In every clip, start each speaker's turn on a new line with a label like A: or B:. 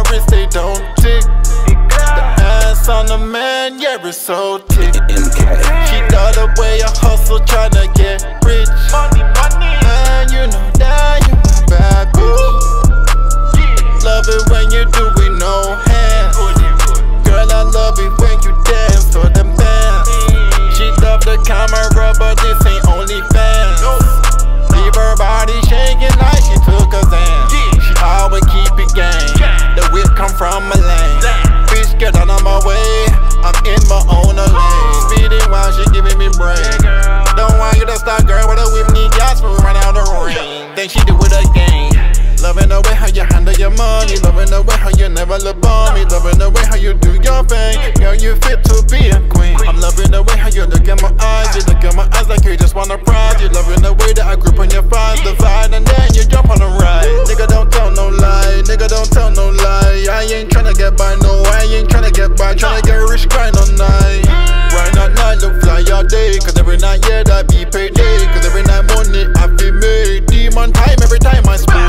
A: wrist, they don't tick. The ass on the man, yeah, it's so tick. She love the way I hustle, tryna get rich. Man, you know that you my bad bitch. Love it when you do it no hands. Girl, I love it when you dance to the band. She love the camera, but this ain't OnlyFans. Leave her body shaking like she took a Zan. She always keep it gang. The whip come from a lane. Bitch, get out of my way, I'm in my own lane. Speeding while she giving me brain. Don't want you to stop, girl, with a whip, need gas for we run out of rain. Then she do it again. Loving the way how you handle your money. Loving the way how you never look on me. Loving the way how you do your thing. Girl, you fit to be a queen. I'm loving the way how you look at my eyes. You look at my eyes like you just wanna prize. You loving the way that I grip on your thighs. Divide and then you jump on the ride. Nigga, don't tell no lie. Nigga, don't tell no lie. I ain't tryna get by, no, I ain't tryna get by. Tryna get rich, grind all night. Grind all night, look fly all day. Cause every night, yeah, that be payday. Cause every night money I be made. Demon time every time I spray.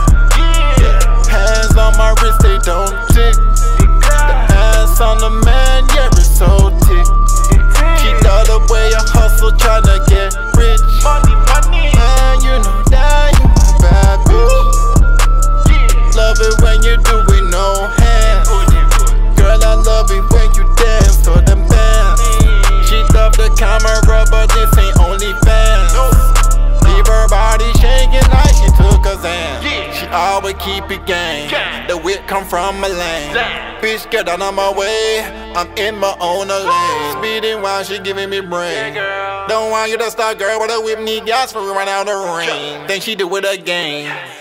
A: Hands on my wrist, they don't tick. The ass on the man, yeah, it's so tick. She love the way I hustle, tryna get rich. Man, you know that you my bad bitch. Love it when you do it no hands. Girl, I love it when you dance to the band. She love the camera, but this ain't OnlyFans. Leave her body shaking like she took a Zan. She always keep it gang. The whip come from a lane. Bitch, get out of my way, I'm in my own lane. Speeding while she giving me brain. Don't want you to stop, girl, with a whip, need gas for we run out of rain. Then she do it again.